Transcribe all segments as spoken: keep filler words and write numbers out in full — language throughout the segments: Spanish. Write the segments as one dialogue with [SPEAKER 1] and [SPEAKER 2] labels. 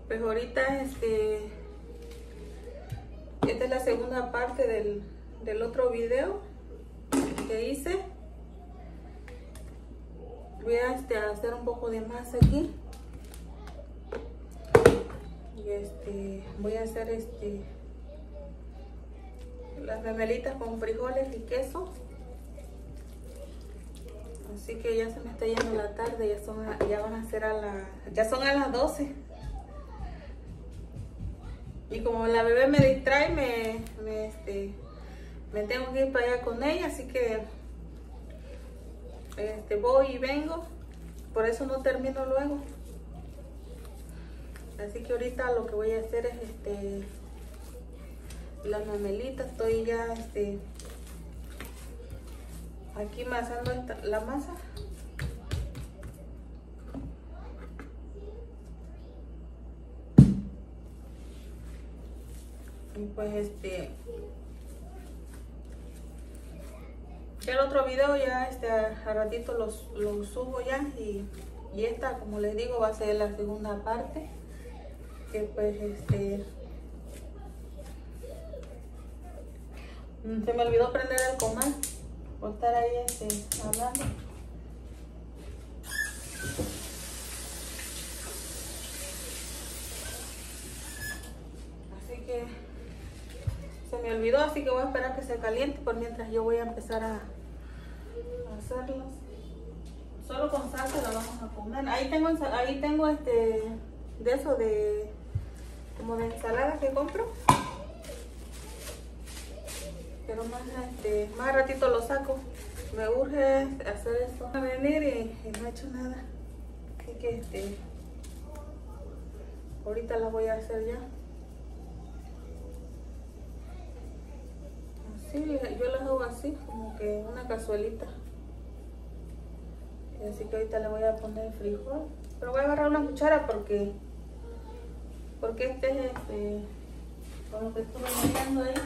[SPEAKER 1] Pues ahorita este, esta es la segunda parte del, del otro video que hice. Voy a este, hacer un poco de masa aquí. Y este, voy a hacer este, las memelitas con frijoles y queso. Así que ya se me está yendo la tarde, ya, son, ya van a ser a la, ya son a las doce. Y como la bebé me distrae, me, me, este, me tengo que ir para allá con ella, así que este, voy y vengo. Por eso no termino luego. Así que ahorita lo que voy a hacer es este, las memelitas. Estoy ya este, aquí amasando esta, la masa. Y pues este, ya el otro video ya este, a ratito los, los subo ya. Y, y esta, como les digo, va a ser la segunda parte. Que pues este, se me olvidó prender el comal por estar ahí este, hablando. Así que se me olvidó, así que voy a esperar que se caliente por mientras yo voy a empezar a, a hacerlas. Solo con salsa la vamos a comer. Ahí tengo, ahí tengo este, de eso de, como de ensalada que compro. Pero más, este, más ratito lo saco. Me urge hacer esto. Voy a venir y, y no he hecho nada. Así que este, ahorita la voy a hacer ya. Así, yo las hago así, como que una cazuelita. Así que ahorita le voy a poner el frijol. Pero voy a agarrar una cuchara porque porque este es este, con lo que estuve metiendo ahí.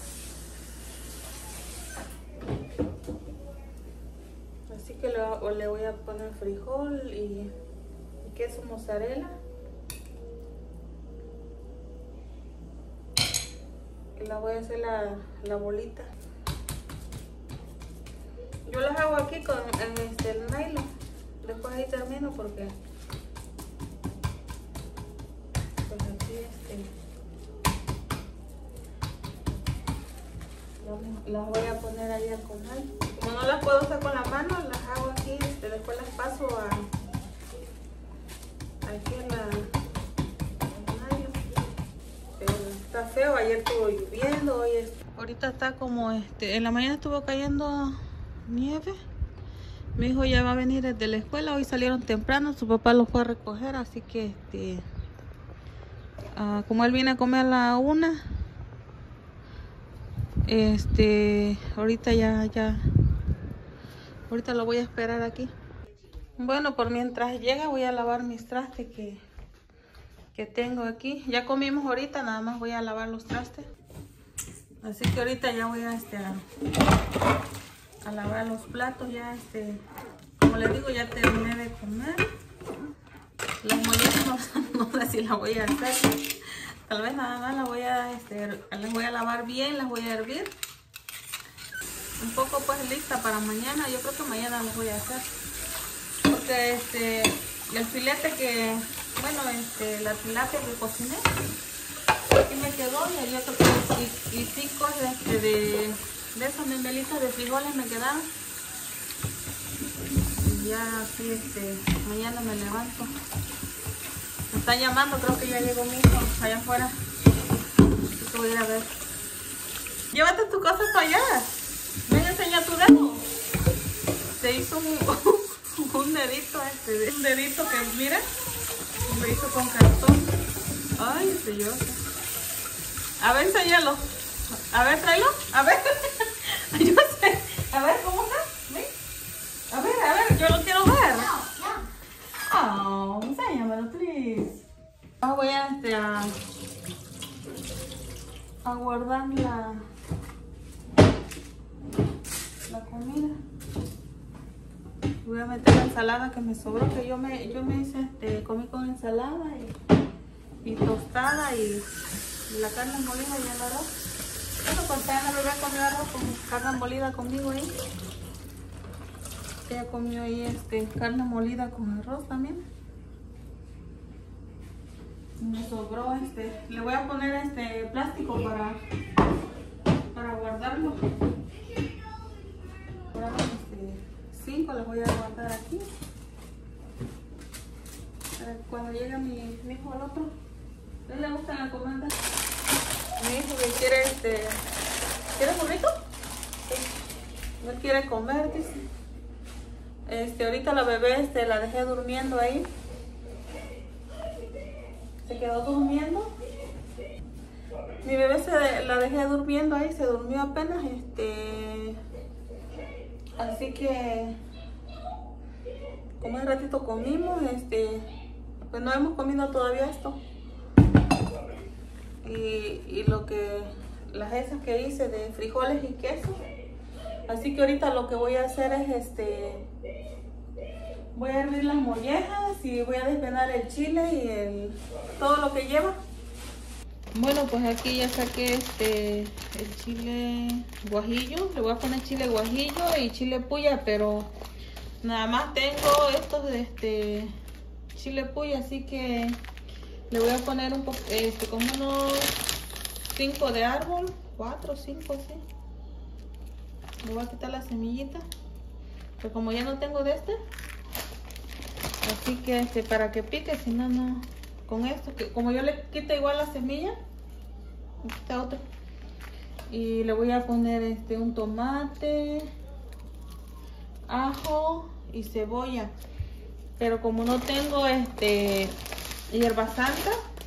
[SPEAKER 1] Así que le, le voy a poner frijol y, y queso mozzarella. Y la voy a hacer la, la bolita. Yo las hago aquí con en este, el nylon. Después ahí termino porque pues aquí este, las voy a poner ahí al comal. Como no las puedo hacer con la mano, las hago aquí, este, después las paso a aquí en la en nylon. Pero está feo, ayer estuvo lloviendo, hoy es, ahorita está como este, en la mañana estuvo cayendo nieve. Mi hijo ya va a venir desde la escuela, hoy salieron temprano, su papá los fue a recoger, así que este, uh, como él viene a comer a la una, este, ahorita ya, ya, ahorita lo voy a esperar aquí. Bueno, por mientras llega voy a lavar mis trastes que, que tengo aquí. Ya comimos ahorita, nada más voy a lavar los trastes. Así que ahorita ya voy a este, a, a lavar los platos. Ya este, como les digo, ya terminé de comer. Las mollejas no, no sé si las voy a hacer. Tal vez nada más las voy a este, las voy a lavar bien, las voy a hervir. Un poco pues lista para mañana. Yo creo que mañana las voy a hacer. Porque este, el filete que, bueno, este, la tilapia que cociné, aquí me quedó y hay otro y, y cinco este, de, de esas memelitas de frijoles me quedaron. Y ya así este, mañana me levanto. Me están llamando, creo que ya llegó mi hijo allá afuera. Así que voy a ir a ver. Llévate tu cosa para allá. Ven, enseña tu dedo. Se hizo un, un dedito, este, un dedito que mira, lo hizo con cartón. Ay, señor. A ver, enséñalo. A ver, tráelo. A ver. Yo sé. A ver, ¿cómo está? ¿Ven? A ver, a ver, yo lo quiero ver. Oh, enséñamelo, please. Ahora voy a, este, a, a guardar la, la comida. Voy a meter la ensalada que me sobró, que yo me, yo me hice, este, comí con ensalada y, y tostada y la carne molida y el arroz. Bueno, pues ya me voy a comer arroz con carne molida conmigo ahí. Ella comió ahí este, carne molida con arroz también. Me sobró este, le voy a poner este plástico para, para guardarlo. Ahora este, cinco los voy a guardar aquí. Para cuando llegue mi, mi hijo al otro. ¿A él le gusta la comida? Mi hijo que quiere este, ¿quiere burrito? Sí. Él quiere comer, dice. Este, ahorita la bebé este, la dejé durmiendo ahí. Se quedó durmiendo. Mi bebé se la dejé durmiendo ahí, se durmió apenas, este, así que como un ratito comimos, este, pues no hemos comido todavía esto. Y, y lo que, las esas que hice de frijoles y queso. Así que ahorita lo que voy a hacer es este, voy a hervir las mollejas y voy a desvenar el chile y el, todo lo que lleva. Bueno, pues aquí ya saqué este, el chile guajillo. Le voy a poner chile guajillo y chile puya, pero nada más tengo estos de este chile puya, así que le voy a poner un poco, este, como unos cinco de árbol, cuatro, cinco, sí. Le voy a quitar la semillita, pero como ya no tengo de este, así que este, para que pique, si no, no, con esto, que como yo le quito igual la semilla, quita otro. Y le voy a poner este, un tomate, ajo y cebolla. Pero como no tengo este hierba santa,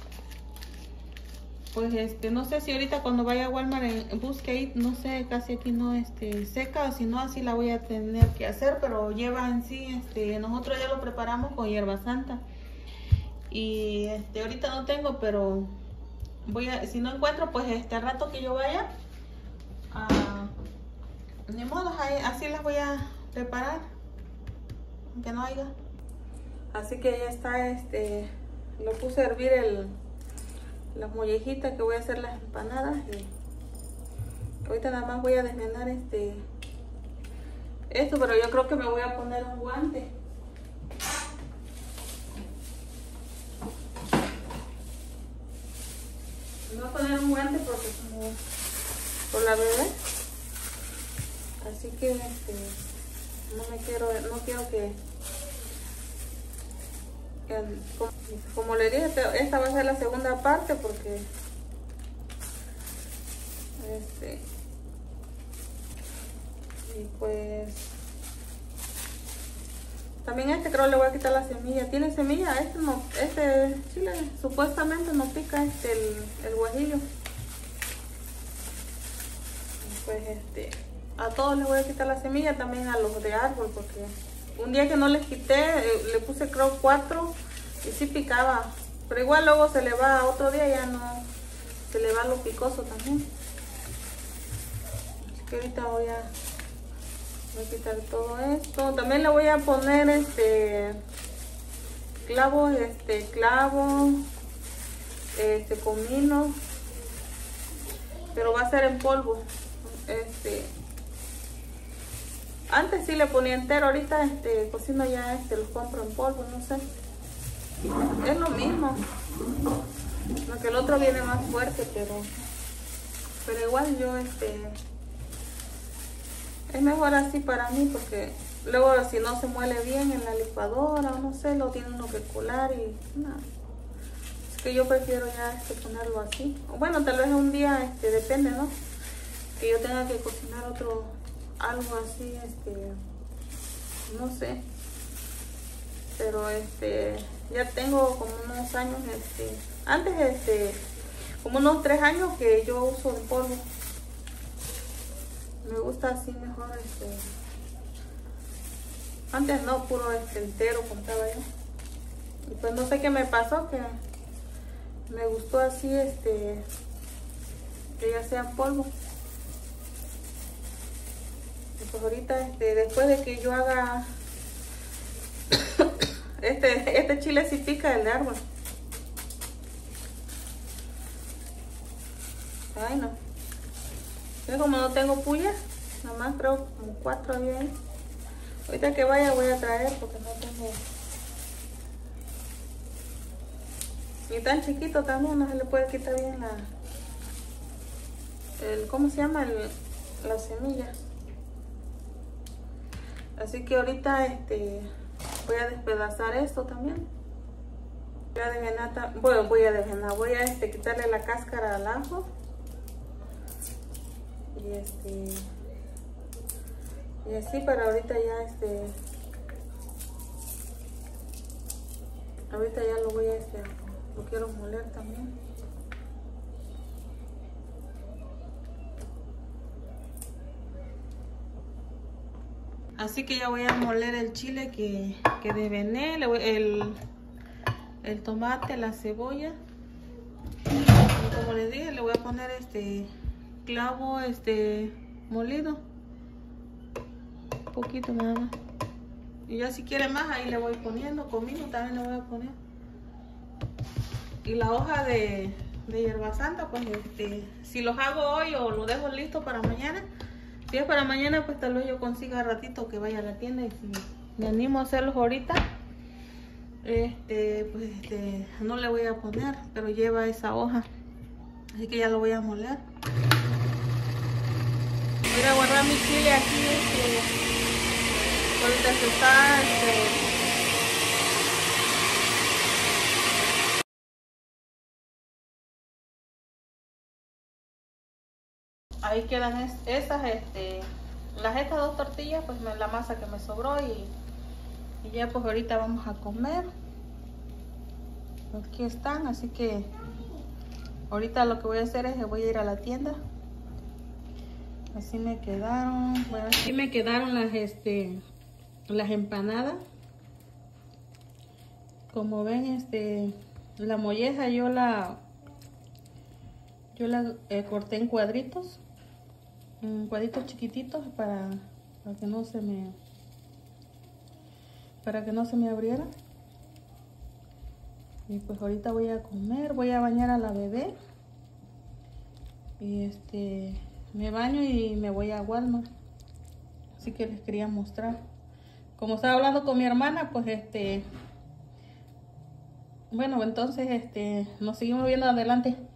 [SPEAKER 1] pues este, no sé si ahorita cuando vaya a Walmart en, busque ahí, no sé, casi aquí no este, seca, o si no así la voy a tener que hacer, pero lleva en sí, este, nosotros ya lo preparamos con hierba santa. Y este, ahorita no tengo, pero voy a, si no encuentro, pues este rato que yo vaya, a, ni modo, ahí, así las voy a preparar, aunque no haya. Así que ya está, este, lo puse a hervir el las mollejitas que voy a hacer las empanadas y ahorita nada más voy a desmenar este esto, pero yo creo que me voy a poner un guante. Me voy a poner un guante porque como por la bebé, así que este, no me quiero, no quiero que Como, como le dije, esta va a ser la segunda parte porque este y pues también este creo le voy a quitar la semilla. Tiene semilla, este no, este chile supuestamente no pica este el, el guajillo. Y pues este a todos les voy a quitar la semilla, también a los de árbol, porque un día que no les quité, eh, le puse creo cuatro y sí picaba, pero igual luego se le va, otro día ya no, se le va lo picoso también. Así que ahorita voy a, voy a quitar todo esto. También le voy a poner este clavos, este clavo, este comino, pero va a ser en polvo. Este Antes sí le ponía entero, ahorita este cocino ya este, los compro en polvo, no sé. Es lo mismo. Aunque el otro viene más fuerte, pero pero igual yo este es mejor así para mí, porque luego si no se muele bien en la licuadora o no sé, lo tiene uno que colar y nada. Es que yo prefiero ya este, ponerlo así. Bueno, tal vez un día este depende, ¿no? Que yo tenga que cocinar otro algo así, este, no sé, pero este, ya tengo como unos años, este, antes, este, como unos tres años que yo uso en polvo. Me gusta así mejor, este, antes no, puro este entero compraba yo. Y pues no sé qué me pasó, que me gustó así, este, que ya sea en polvo. Pues ahorita este, después de que yo haga este, este chile sí pica, el de árbol. Ay, no. Yo como no tengo puya, nomás creo como cuatro había ahí. Ahorita que vaya voy a traer porque no tengo. Y tan chiquito también, no se le puede quitar bien la... El, ¿cómo se llama? El, la semilla. Así que ahorita este, voy a despedazar esto también. Voy a desvenar, bueno, voy a desvenar, voy a este, quitarle la cáscara al ajo. Y este... Y así para ahorita ya este... Ahorita ya lo voy a este... Lo quiero moler también. Así que ya voy a moler el chile que, que desvené, le voy, el, el tomate, la cebolla. Y como les dije, le voy a poner este clavo este molido. Un poquito nada más. Y ya si quiere más, ahí le voy poniendo. Comino también le voy a poner. Y la hoja de, de hierba santa, pues este, si los hago hoy o lo dejo listo para mañana. Si es para mañana, pues tal vez yo consiga ratito que vaya a la tienda. Y si me animo a hacerlos ahorita, este, pues este, no le voy a poner, pero lleva esa hoja. Así que ya lo voy a moler. Voy a guardar mi chile aquí, este, ahorita se está, este, ahí quedan es, esas, este, las estas dos tortillas, pues me, la masa que me sobró y, y ya pues ahorita vamos a comer. Aquí están, así que ahorita lo que voy a hacer es que voy a ir a la tienda. Así me quedaron, bueno, así me quedaron las, este, las empanadas. Como ven, este, la molleja yo la, yo la eh, corté en cuadritos. cuadritos chiquititos para, para que no se me para que no se me abriera. Y pues ahorita voy a comer, voy a bañar a la bebé y este me baño y me voy a Walmart. Así que les quería mostrar. Como estaba hablando con mi hermana, pues este bueno, entonces este nos seguimos viendo adelante.